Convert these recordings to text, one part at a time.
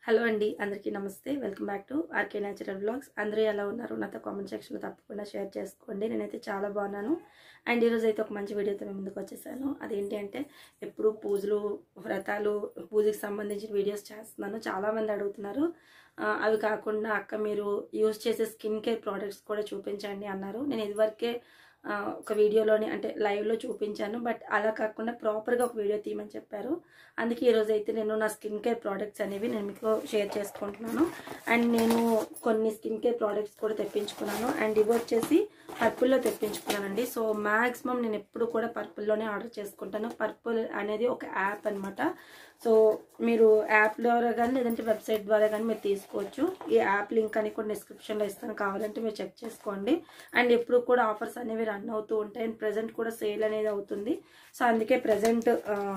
Hello అండి, అందరికీ నమస్తే. Welcome back to RK natural blogs. అందరూ ఎలా ఉన్నారు? నాతో కామెంట్ సెక్షన్లో తప్పకుండా షేర్ చేసుకోండి. నేనైతే చాలా బాగున్నాను. అండ్ ఈరోజు అయితే ఒక మంచి వీడియోతో మేము ముందుకు వచ్చేసాను. అదేంటి అంటే, ఎప్పుడు పూజలు, వ్రతాలు, పూజకి సంబంధించిన వీడియోస్ చేస్తున్నాను. చాలామంది అడుగుతున్నారు. అవి కాకుండా అక్క మీరు యూజ్ చేసే స్కిన్ కేర్ ప్రోడక్ట్స్ కూడా చూపించండి అన్నారు. నేను ఇదివరకే ఒక వీడియోలోని అంటే లైవ్లో చూపించాను. బట్ అలా కాకుండా ప్రాపర్గా ఒక వీడియో తీయమని చెప్పారు. అందుకే ఈరోజు అయితే నేను నా స్కిన్ కేర్ ప్రోడక్ట్స్ అనేవి నేను మీకు షేర్ చేసుకుంటున్నాను. అండ్ నేను కొన్ని స్కిన్ కేర్ ప్రోడక్ట్స్ కూడా తెప్పించుకున్నాను. అండ్ ఇవి వచ్చేసి పర్పుల్లో తెప్పించుకున్నానండి. సో మ్యాక్సిమం నేను ఎప్పుడు కూడా పర్పుల్లోనే ఆర్డర్ చేసుకుంటాను. పర్పుల్ అనేది ఒక యాప్ అనమాట. సో మీరు యాప్ ద్వారా కానీ లేదంటే వెబ్సైట్ ద్వారా కానీ మీరు తీసుకోవచ్చు. ఈ యాప్ లింక్ అని కూడా డిస్క్రిప్షన్లో ఇస్తాను, కావాలంటే మీరు చెక్ చేసుకోండి. అండ్ ఎప్పుడు కూడా ఆఫర్స్ అనేవి రన్ అవుతూ ఉంటాయి. అండ్ ప్రజెంట్ కూడా సేల్ అనేది అవుతుంది. సో అందుకే ప్రజెంట్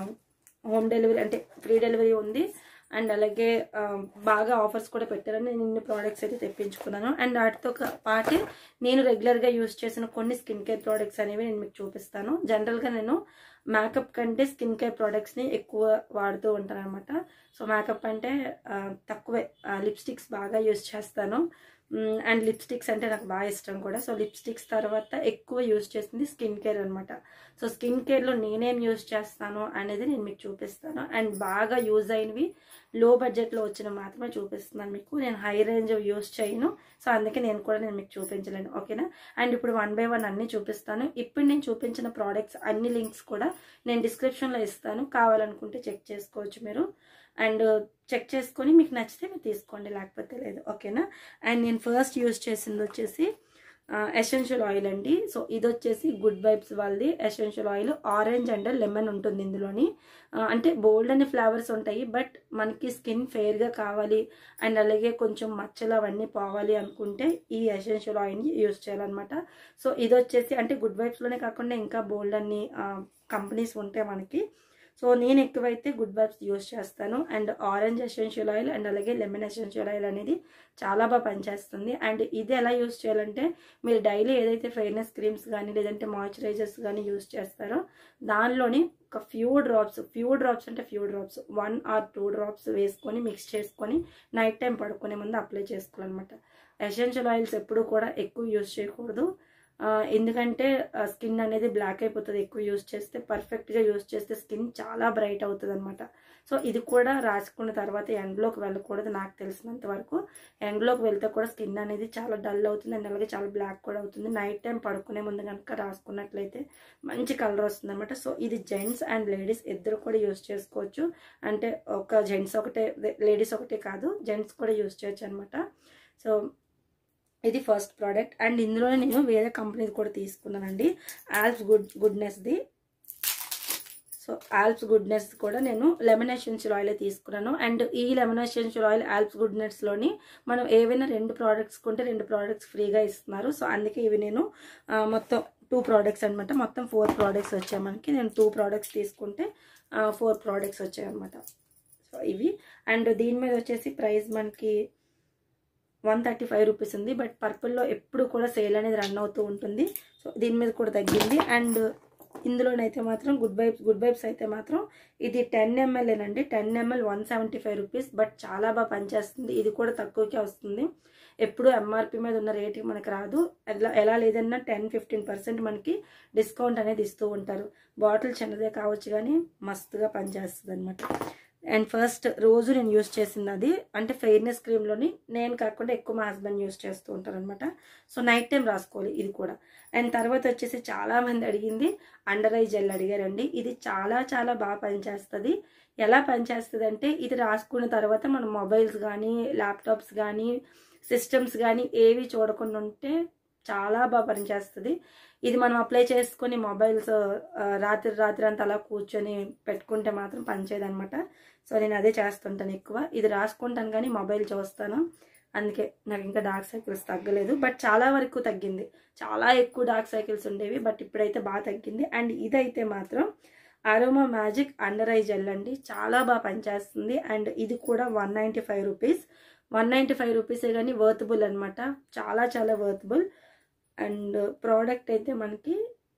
హోమ్ డెలివరీ అంటే ఫ్రీ డెలివరీ ఉంది. అండ్ అలాగే బాగా ఆఫర్స్ కూడా పెట్టారని నేను ఇన్ని ప్రోడక్ట్స్ అయితే తెప్పించుకున్నాను. అండ్ వాటితో పాటు నేను రెగ్యులర్గా యూజ్ చేసిన కొన్ని స్కిన్ కేర్ ప్రోడక్ట్స్ అనేవి నేను మీకు చూపిస్తాను. జనరల్గా నేను మేకప్ కంటే స్కిన్ కేర్ ప్రోడక్ట్స్ని ఎక్కువ వాడుతూ ఉంటాను అనమాట. సో మేకప్ అంటే తక్కువే, లిప్స్టిక్స్ బాగా యూజ్ చేస్తాను. అండ్ లిప్స్టిక్స్ అంటే నాకు బాగా ఇష్టం కూడా. సో లిప్స్టిక్స్ తర్వాత ఎక్కువ యూజ్ చేసింది స్కిన్ కేర్ అనమాట. సో స్కిన్ కేర్లో నేనేం యూజ్ చేస్తాను అనేది నేను మీకు చూపిస్తాను. అండ్ బాగా యూజ్ అయినవి లో బడ్జెట్లో వచ్చిన మాత్రమే చూపిస్తున్నాను మీకు. నేను హై రేంజ్ యూజ్ చేయను. సో అందుకే నేను మీకు చూపించలేను, ఓకేనా. అండ్ ఇప్పుడు 1 by 1 అన్నీ చూపిస్తాను. ఇప్పుడు నేను చూపించిన ప్రోడక్ట్స్ అన్ని లింక్స్ కూడా నేను డిస్క్రిప్షన్లో ఇస్తాను, కావాలనుకుంటే చెక్ చేసుకోవచ్చు మీరు. అండ్ చెక్ చేసుకొని మీకు నచ్చితే మీరు తీసుకోండి, లేకపోతే లేదు, ఓకేనా. అండ్ నేను ఫస్ట్ యూజ్ చేసింది వచ్చేసి ఎసెన్షియల్ ఆయిల్ అండి. సో ఇది వచ్చేసి గుడ్ వైబ్స్ వాళ్ళది essential oil. Orange and lemon ఉంటుంది ఇందులోని. అంటే బోల్డ్ అనే ఫ్లేవర్స్ ఉంటాయి. బట్ మనకి స్కిన్ ఫెయిర్గా కావాలి అండ్ అలాగే కొంచెం మచ్చలు అవన్నీ పోవాలి అనుకుంటే ఈ ఎసెన్షియల్ ఆయిల్ని యూజ్ చేయాలన్నమాట. సో ఇది వచ్చేసి అంటే గుడ్ వైబ్స్లోనే కాకుండా ఇంకా బోల్డ్ అన్ని కంపెనీస్ ఉంటాయి మనకి. సో నేను ఎక్కువైతే గుడ్ వైబ్స్ యూజ్ చేస్తాను. And orange essential oil and అలాగే లెమన్ ఎసెన్షియల్ ఆయిల్ అనేది చాలా బాగా పనిచేస్తుంది. అండ్ ఇది ఎలా యూజ్ చేయాలంటే, మీరు డైలీ ఏదైతే ఫెయిర్నెస్ క్రీమ్స్ కానీ లేదంటే మాయిశ్చరైజర్స్ కానీ యూజ్ చేస్తారో దానిలోని ఒక ఫ్యూ డ్రాప్స్ అంటే ఫ్యూ డ్రాప్స్ 1 or 2 డ్రాప్స్ వేసుకొని మిక్స్ చేసుకొని నైట్ టైం పడుకునే ముందు అప్లై చేసుకోవాలన్నమాట. ఎసెన్షియల్ ఆయిల్స్ ఎప్పుడు కూడా ఎక్కువ యూజ్ చేయకూడదు. ఎందుకంటే స్కిన్ అనేది బ్లాక్ అయిపోతుంది ఎక్కువ యూజ్ చేస్తే. పర్ఫెక్ట్గా యూజ్ చేస్తే స్కిన్ చాలా బ్రైట్ అవుతుంది అనమాట. సో ఇది కూడా రాసుకున్న తర్వాత ఎండ్లోకి వెళ్ళకూడదు నాకు తెలిసినంత వరకు. ఎండ్లోకి వెళ్తే కూడా స్కిన్ అనేది చాలా డల్ అవుతుంది అండ్ అలాగే చాలా బ్లాక్ కూడా అవుతుంది. నైట్ టైం పడుకునే ముందు కనుక రాసుకున్నట్లయితే మంచి కలర్ వస్తుంది అనమాట. సో ఇది జెంట్స్ అండ్ లేడీస్ ఇద్దరు కూడా యూజ్ చేసుకోవచ్చు. అంటే ఒక జెంట్స్ ఒకటే, లేడీస్ ఒకటే కాదు, జెంట్స్ కూడా యూజ్ చేయొచ్చు అనమాట. సో ఇది ఫస్ట్ ప్రోడక్ట్. అండ్ ఇందులో నేను వేరే కంపెనీది కూడా తీసుకున్నానండి, ఆల్ప్స్ గుడ్నెస్ది. సో ఆల్ప్స్ గుడ్నెస్ కూడా నేను లెమన్ ఎసెన్షియల్ ఆయిల్ తీసుకున్నాను. అండ్ ఈ లెమన్ ఎసెన్షియల్ ఆయిల్ ఆల్ప్స్ గుడ్నెస్లోని మనం ఏవైనా 2 ప్రోడక్ట్స్ కొంటే 2 ప్రోడక్ట్స్ ఫ్రీగా ఇస్తున్నారు. సో అందుకే ఇవి నేను మొత్తం 2 ప్రోడక్ట్స్ అనమాట. మొత్తం 4 ప్రోడక్ట్స్ వచ్చాయి మనకి. నేను 2 ప్రోడక్ట్స్ తీసుకుంటే 4 ప్రోడక్ట్స్ వచ్చాయి అనమాట. సో ఇవి. అండ్ దీని మీద వచ్చేసి ప్రైస్ మనకి 135 రూపీస్ ఉంది. బట్ పర్పుల్లో ఎప్పుడు కూడా సేల్ అనేది రన్ అవుతూ ఉంటుంది. సో దీని మీద కూడా తగ్గింది. అండ్ ఇందులోనైతే మాత్రం గుడ్ వైబ్స్ అయితే మాత్రం ఇది 10 ml అండి. 10 ml 175 రూపీస్. బట్ చాలా బాగా పనిచేస్తుంది. ఇది కూడా తక్కువకే వస్తుంది. ఎప్పుడు ఎంఆర్పి మీద ఉన్న రేటింగ్ మనకు రాదు. ఎలా లేదన్నా 10-15% మనకి డిస్కౌంట్ అనేది ఇస్తూ ఉంటారు. బాటిల్ చిన్నదే కావచ్చు కానీ మస్తుగా పనిచేస్తుంది అనమాట. అండ్ ఫస్ట్ రోజు నేను యూజ్ చేసింది అది అంటే ఫెయిర్నెస్ క్రీమ్లోని నేను కాకుండా ఎక్కువ మా హస్బెండ్ యూజ్ చేస్తూ ఉంటారు అనమాట. సో నైట్ టైం రాసుకోవాలి ఇది కూడా. అండ్ తర్వాత వచ్చేసి చాలామంది అడిగింది అండర్ ఐ జెల్ అడిగారండి. ఇది చాలా చాలా బాగా పనిచేస్తుంది. ఎలా పనిచేస్తుంది అంటే, ఇది రాసుకున్న తర్వాత మనం మొబైల్స్ కానీ ల్యాప్టాప్స్ కానీ సిస్టమ్స్ కానీ ఏవి చూడకుండా ఉంటే చాలా బాగా పనిచేస్తుంది. ఇది మనం అప్లై చేసుకొని మొబైల్స్ రాత్రి అంతా అలా కూర్చొని పెట్టుకుంటే మాత్రం పనిచేయదనమాట. సో నేను అదే చేస్తుంటాను ఎక్కువ. ఇది రాసుకుంటాను కానీ మొబైల్ చూస్తాను. అందుకే నాకు ఇంకా డార్క్ సర్కిల్స్ తగ్గలేదు. బట్ చాలా వరకు తగ్గింది. చాలా ఎక్కువ డార్క్ సర్కిల్స్ ఉండేవి, బట్ ఇప్పుడైతే బాగా తగ్గింది. అండ్ ఇదైతే మాత్రం aroma magic under eye gel అండి. చాలా బాగా పనిచేస్తుంది. అండ్ ఇది కూడా 195 రూపీస్. 195 రూపీసే కానీ వర్తబుల్ అనమాట. చాలా చాలా వర్తబుల్. అండ్ ప్రోడక్ట్ అయితే మనకి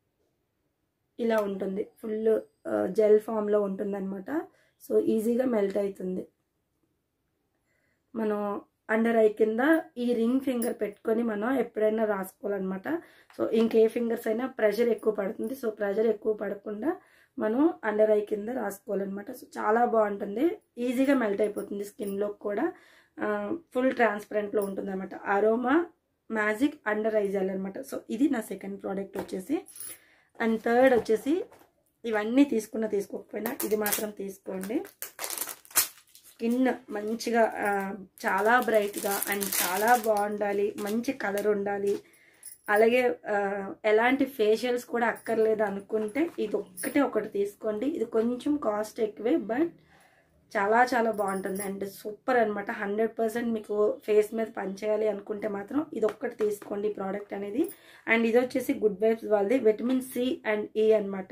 ఇలా ఉంటుంది, ఫుల్ జెల్ ఫామ్లో ఉంటుంది అనమాట. సో ఈజీగా మెల్ట్ అవుతుంది. మనం అండర్ ఐ కింద ఈ రింగ్ ఫింగర్ పెట్టుకొని మనం ఎప్పుడైనా రాసుకోవాలన్నమాట. సో ఇంకే ఫింగర్స్ అయినా ప్రెషర్ ఎక్కువ పడుతుంది. సో ప్రెషర్ ఎక్కువ పడకుండా మనం అండర్ ఐ కింద రాసుకోవాలన్నమాట. సో చాలా బాగుంటుంది, ఈజీగా మెల్ట్ అయిపోతుంది స్కిన్లో కూడా, ఫుల్ ట్రాన్స్పరెంట్లో ఉంటుంది అనమాట. Aroma magic under eye gel అనమాట. సో ఇది నా సెకండ్ ప్రోడక్ట్ వచ్చేసి. అండ్ థర్డ్ వచ్చేసి, ఇవన్నీ తీసుకోకపోయినా ఇది మాత్రం తీసుకోండి. స్కిన్ మంచిగా చాలా బ్రైట్గా అండ్ చాలా బాగుండాలి, మంచి కలర్ ఉండాలి, అలాగే ఎలాంటి ఫేషియల్స్ కూడా అక్కర్లేదు అనుకుంటే ఇది ఒకటి తీసుకోండి. ఇది కొంచెం కాస్ట్ ఎక్కువే, బట్ చాలా చాలా బాగుంటుంది అండ్ సూపర్ అనమాట. 100% మీకు ఫేస్ మీద పనిచేయాలి అనుకుంటే మాత్రం ఇది ఒక్కటి తీసుకోండి ప్రోడక్ట్ అనేది. అండ్ ఇది వచ్చేసి గుడ్ వైబ్స్ వాళ్ళది విటమిన్ సి అండ్ ఈ అనమాట,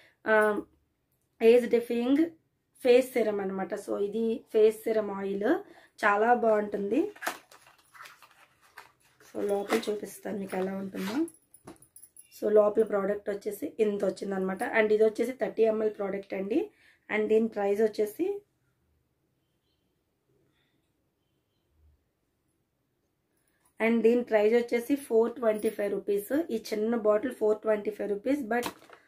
ఏజ్ డెఫియింగ్ ఫేస్ సిరమ్ అనమాట. సో ఇది ఫేస్ సిరమ్ ఆయిల్, చాలా బాగుంటుంది. సో లోపల చూపిస్తాను మీకు ఎలా ఉంటుందో. సో లోపల ప్రోడక్ట్ వచ్చేసి ఇంత వచ్చిందనమాట. అండ్ ఇది వచ్చేసి 30 ml ప్రోడక్ట్ అండి. అండ్ దీని ప్రైస్ వచ్చేసి ₹425 రూపీస్. ఈ చిన్న బాటిల్ 425 రూపీస్, బట్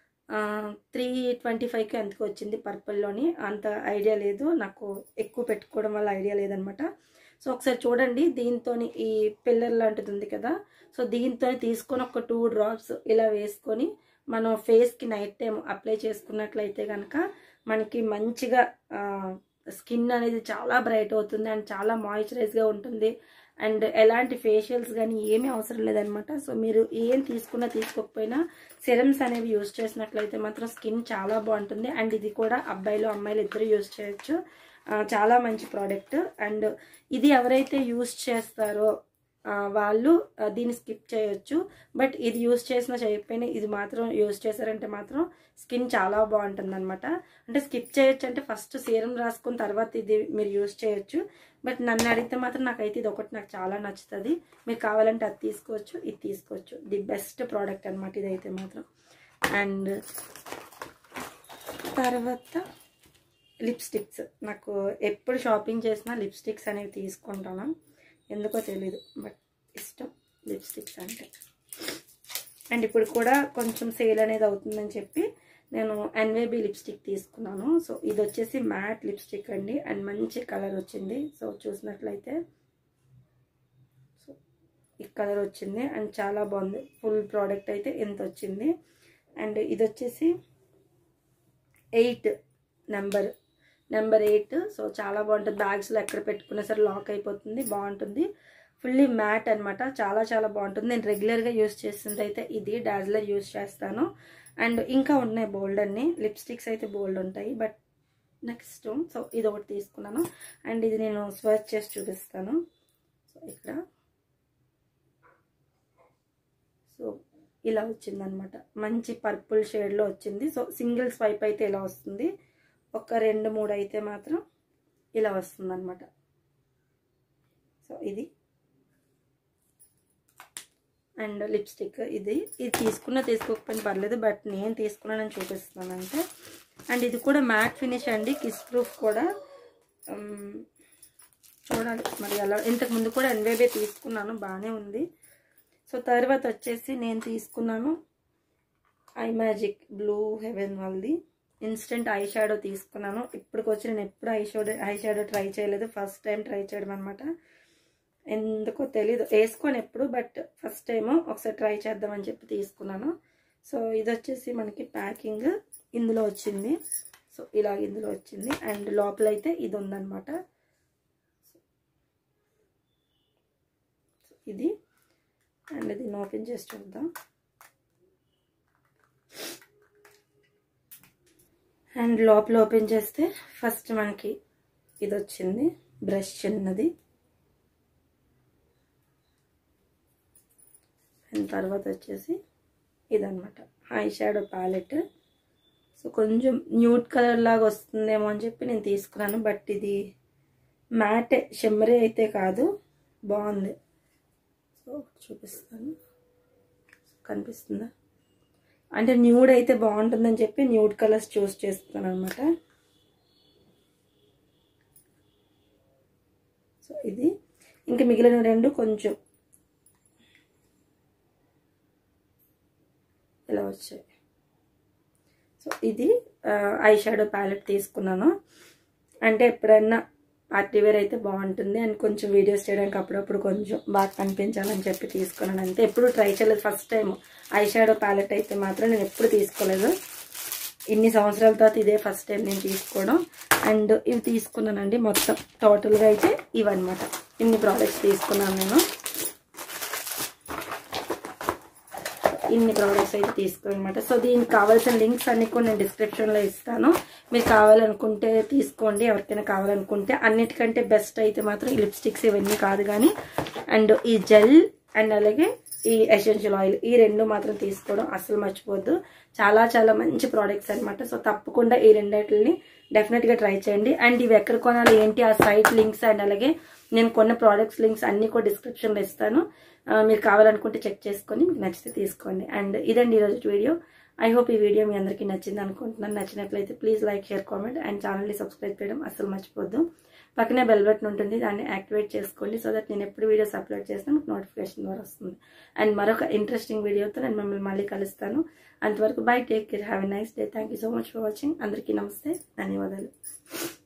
325కి ఎంతకు వచ్చింది పర్పుల్లోని. అంత ఐడియా లేదు నాకు, ఎక్కువ పెట్టుకోవడం వల్ల ఐడియా లేదనమాట. సో ఒకసారి చూడండి, దీంతో ఈ పిల్లర్ లాంటిది ఉంది కదా, సో దీంతో తీసుకొని ఒక 2 డ్రాప్స్ ఇలా వేసుకొని మనం ఫేస్కి నైట్ టైం అప్లై చేసుకున్నట్లయితే కనుక మనకి మంచిగా స్కిన్ అనేది చాలా బ్రైట్ అవుతుంది అండ్ చాలా మాయిశ్చరైజ్గా ఉంటుంది. అండ్ ఎలాంటి ఫేషియల్స్ కానీ ఏమీ అవసరం లేదనమాట. సో మీరు ఏం తీసుకోకపోయినా సిరమ్స్ అనేవి యూజ్ చేసినట్లయితే మాత్రం స్కిన్ చాలా బాగుంటుంది. అండ్ ఇది కూడా అబ్బాయిలు అమ్మాయిలు ఇద్దరు యూజ్ చేయొచ్చు, చాలా మంచి ప్రోడక్ట్. అండ్ ఇది ఎవరైతే యూజ్ చేస్తారో వాళ్ళు దీన్ని స్కిప్ చేయొచ్చు, బట్ ఇది యూజ్ చేసినా చేయకపోయినా ఇది మాత్రం యూజ్ చేశారంటే మాత్రం స్కిన్ చాలా బాగుంటుంది అనమాట. అంటే స్కిప్ చేయొచ్చు అంటే ఫస్ట్ సీరం రాసుకున్న తర్వాత ఇది మీరు యూజ్ చేయొచ్చు, బట్ నన్ను అడిగితే మాత్రం నాకైతే ఇది ఒకటి నాకు చాలా నచ్చుతుంది. మీరు కావాలంటే అది తీసుకోవచ్చు, ఇది తీసుకోవచ్చు. ది బెస్ట్ ప్రోడక్ట్ అనమాట ఇదైతే మాత్రం. అండ్ తర్వాత లిప్స్టిక్స్, నాకు ఎప్పుడు షాపింగ్ చేసినా లిప్స్టిక్స్ అనేవి తీసుకుంటాను, ఎందుకో తెలీదు, బట్ ఇష్టం లిప్స్టిక్స్ అంటే. అండ్ ఇప్పుడు కూడా కొంచెం సేల్ అనేది అవుతుందని చెప్పి నేను ఎన్వేబీ లిప్స్టిక్ తీసుకున్నాను. సో ఇది వచ్చేసి మ్యాట్ లిప్స్టిక్ అండి, అండ్ మంచి కలర్ వచ్చింది. సో చూసినట్లయితే సో ఈ కలర్ వచ్చింది అండ్ చాలా బాగుంది. ఫుల్ ప్రోడక్ట్ అయితే ఎంత వచ్చింది. అండ్ ఇది వచ్చేసి 8 నెంబర్ 8. సో చాలా బాగుంటుంది, బ్యాగ్స్లో ఎక్కడ పెట్టుకున్నా సరే లాక్ అయిపోతుంది, బాగుంటుంది. ఫుల్లీ మ్యాట్ అనమాట, చాలా చాలా బాగుంటుంది. నేను రెగ్యులర్గా యూజ్ చేస్తుంది అయితే ఇది డాజ్లర్ యూజ్ చేస్తాను. అండ్ ఇంకా ఉన్నాయి బోల్డ్ అన్ని లిప్స్టిక్స్ అయితే బోల్డ్ ఉంటాయి, బట్ నెక్స్ట్ సో ఇది ఒకటి తీసుకున్నాను. అండ్ ఇది నేను స్వైప్ చేసి చూపిస్తాను. సో ఇక్కడ సో ఇలా వచ్చిందనమాట, మంచి పర్పుల్ షేడ్లో వచ్చింది. సో సింగిల్ స్వైప్ అయితే ఇలా వస్తుంది, ఒక 2-3 అయితే మాత్రం ఇలా వస్తుంది అనమాట. సో ఇది అండ్ లిప్స్టిక్ ఇది తీసుకోకపోయినా పర్లేదు, బట్ నేను తీసుకున్నానని చూపిస్తున్నాను అంతే. అండ్ ఇది కూడా మ్యాట్ ఫినిష్ అండి, కిస్ ప్రూఫ్ కూడా. చూడాలి మరి అలా, ఇంతకుముందు కూడా ఎన్వేబే తీసుకున్నాను, బాగానే ఉంది. సో తర్వాత వచ్చేసి నేను తీసుకున్నాను ఐ మ్యాజిక్ బ్లూ హెవెన్ వాళ్ళది ఇన్స్టెంట్ ఐ షాడో తీసుకున్నాను. ఇప్పటికొచ్చి నేను ఎప్పుడు ఐ షాడో ట్రై చేయలేదు, ఫస్ట్ టైం ట్రై చేయడం అనమాట. ఎందుకో తెలీదు, వేసుకొని ఎప్పుడు, బట్ ఫస్ట్ టైము ఒకసారి ట్రై చేద్దామని చెప్పి తీసుకున్నాను. సో ఇది వచ్చేసి మనకి ప్యాకింగ్ ఇందులో వచ్చింది. సో ఇలా ఇందులో వచ్చింది అండ్ లోపల అయితే ఇది ఉందన్నమాట. ఇది అండ్ దీన్ని ఓపెన్ చేసి చూద్దాం. అండ్ లోపల ఓపెన్ చేస్తే ఫస్ట్ మనకి ఇది వచ్చింది, బ్రష్ చిన్నది. అండ్ తర్వాత వచ్చేసి ఇదన్నమాట ఐ షాడో ప్యాలెట్. సో కొంచెం న్యూడ్ కలర్ లాగా వస్తుందేమో అని చెప్పి నేను తీసుకున్నాను, బట్ ఇది మ్యాటే, షిమ్మరీ అయితే కాదు, బాగుంది. సో చూపిస్తాను, కనిపిస్తుందా? అంటే న్యూడ్ అయితే బాగుంటుందని చెప్పి న్యూడ్ కలర్స్ చూస్ చేస్తున్నాను అనమాట. సో సో ఇది ఇంకా మిగిలిన 2 కొంచెం ఇలా వచ్చాయి. సో ఇది ఐ షాడో ప్యాలెట్ తీసుకున్నాను. అంటే ఎప్పుడైనా పార్టీ వేర్ అయితే బాగుంటుంది అండ్ కొంచెం వీడియోస్ చేయడానికి అప్పుడప్పుడు కొంచెం బాగా కనిపించాలని చెప్పి తీసుకున్నాను. అంతే, ఎప్పుడు ట్రై చేయలేదు. First time eye shadow palette అయితే మాత్రం నేను ఎప్పుడు తీసుకోలేదు. ఇన్ని సంవత్సరాల తర్వాత ఇదే ఫస్ట్ టైం నేను తీసుకోవడం. అండ్ ఇవి తీసుకున్నానండి. మొత్తం టోటల్గా అయితే ఇవన్నమాట. ఇన్ని ప్రోడక్ట్స్ తీసుకున్నాను నేను. ఇన్ని ప్రోడక్ట్స్ అయితే తీసుకున్నమాట. సో దీనికి కావాల్సిన లింక్స్ అన్ని కూడా నేను డిస్క్రిప్షన్లో ఇస్తాను. మీరు కావాలనుకుంటే తీసుకోండి. ఎవరికైనా కావాలనుకుంటే అన్నిటికంటే బెస్ట్ అయితే మాత్రం ఈ లిప్స్టిక్స్ ఇవన్నీ కాదు కానీ అండ్ ఈ జెల్ అండ్ అలాగే ఈ ఎసెన్షియల్ ఆయిల్ ఈ 2 మాత్రం తీసుకోవడం అసలు మర్చిపోద్దు. చాలా చాలా మంచి ప్రోడక్ట్స్ అనమాట. సో తప్పకుండా ఈ రెండిటిని డెఫినెట్గా ట్రై చేయండి. అండ్ ఇవి ఎక్కడ కొనాలి ఏంటి ఆ సైట్ లింక్స్ అండ్ అలాగే నేను కొన్న ప్రోడక్ట్స్ లింక్స్ అన్నీ కూడా డిస్క్రిప్షన్లో ఇస్తాను. మీరు కావాలనుకుంటే చెక్ చేసుకొని మీకు నచ్చితే తీసుకోండి. అండ్ ఇదండి ఈరోజు వీడియో. ఐ హోప్ ఈ వీడియో మీ అందరికీ నచ్చింది అనుకుంటున్నాను. నచ్చినట్లయితే please like, share, comment and ఛానల్ని సబ్స్క్రైబ్ చేయడం అసలు మర్చిపోద్దు. పక్కనే బెల్ బటన్ ఉంటుంది, దాన్ని యాక్టివేట్ చేసుకోండి. సో దట్ నేను ఎప్పుడు వీడియోస్ అప్లోడ్ చేసినా మీకు నోటిఫికేషన్ ద్వారా వస్తుంది. అండ్ మరొక ఇంట్రెస్టింగ్ వీడియోతో నేను మిమ్మల్ని మళ్ళీ కలుస్తాను. అంతవరకు bye, take care, have a nice day. Thank you so much for watching. అందరికీ నమస్తే, ధన్యవాదాలు.